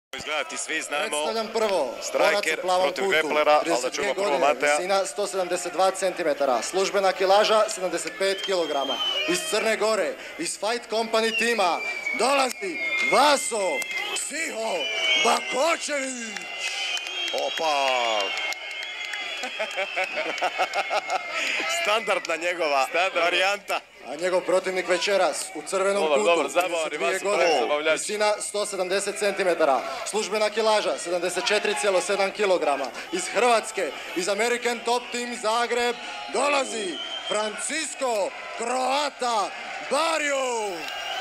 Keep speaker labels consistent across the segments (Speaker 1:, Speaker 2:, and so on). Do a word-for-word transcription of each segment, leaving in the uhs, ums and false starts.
Speaker 1: Izgledati, svi znamo.
Speaker 2: Predstavljam prvo,
Speaker 1: Striker protiv Greplera, ali da čujemo prvo Mateja.
Speaker 2: Visina sto sedamdeset dva centimetara, službena kilaža sedamdeset pet kilograma. Iz Crne Gore, iz Fight Company tima, dolazi Vaso Psiho Bakočević.
Speaker 1: Opa! Standardna njegova Standardna. varijanta.
Speaker 2: A njegov protivnik večeras u crvenom
Speaker 1: dobar,
Speaker 2: kutu,
Speaker 1: dobar, zabavan,
Speaker 2: trideset dvije godine, visina sto sedamdeset centimetara, službena kilaža sedamdeset četiri zarez sedam kilograma. Iz Hrvatske, iz American Top Team Zagreb, dolazi Francisco Croata Barrio.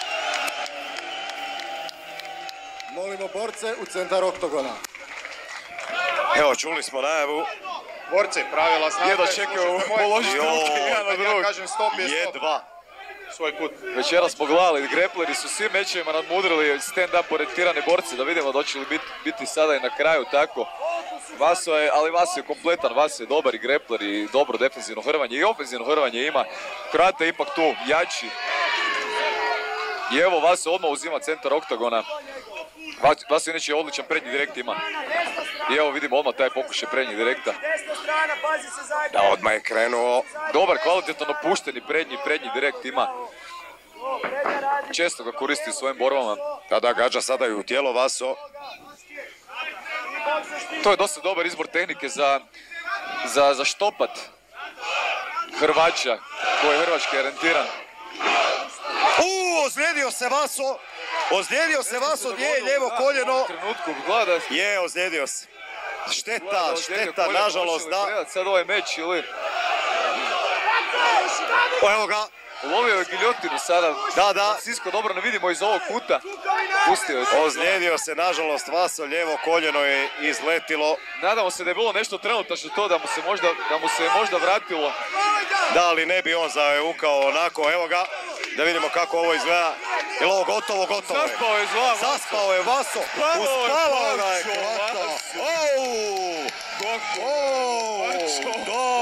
Speaker 2: Molimo borce u centar oktogona.
Speaker 1: Evo, čuli smo najavu.
Speaker 3: Borci, pravila znate.
Speaker 1: Jedva čekaju položiti ruke jedan od drugog.
Speaker 3: Ja kažem stop je stop.
Speaker 1: Jedva.
Speaker 3: Svoj put.
Speaker 4: Večeras smo gledali, grepleri su svim mečevima nadmudrili stand-up orijentirane borce, da vidimo da će li biti, biti sada i na kraju tako. Vaso je, ali Vaso je kompletan, Vaso je dobar i grepler i dobro defensivno hrvanje i ofenzivno hrvanje ima. Croata je ipak tu jači. I evo Vaso odmah uzima centar oktagona. Vaso inače odličan prednji direkt ima. I evo vidimo odmah taj pokušaj prednjeg direkta.
Speaker 1: Da, odmah je krenuo.
Speaker 4: Dobar, kvalitetno napušteni prednji, prednji direkt ima. Često ga koristi u svojim borbama.
Speaker 1: Da, da, gađa sada i u tijelo Vaso.
Speaker 4: To je dosta dobar izbor tehnike za, za, za štopat Hrvaća, koji je hrvački orijentiran.
Speaker 1: Uuu, ozlijedio se Vaso. Ozlijedio se Vaso, gdje je lijevo koljeno.
Speaker 4: Trenutku gleda.
Speaker 1: Je, ozlijedio se. Šteta, šteta, nažalost, da.
Speaker 4: Sad ovaj meč ili...
Speaker 1: Evo ga.
Speaker 4: Lovio je giljotinu sada.
Speaker 1: Da, da.
Speaker 4: Francisco dobro ne vidimo iz ovog kuta. Pustio je to.
Speaker 1: Ozlijedio se, nažalost, Vaso, lijevo koljeno je izletilo.
Speaker 4: Nadamo se da je bilo nešto trenutačno to da mu se možda, da mu se možda vratilo.
Speaker 1: Da, ali ne bi on zaukao onako, evo ga. Da vidimo kako ovo izgleda. Je li ovo gotovo, gotovo je?
Speaker 4: Zaspao je zla Vaso.
Speaker 1: Zaspao je Vaso. Uspavao ga je Croata.
Speaker 4: Kako?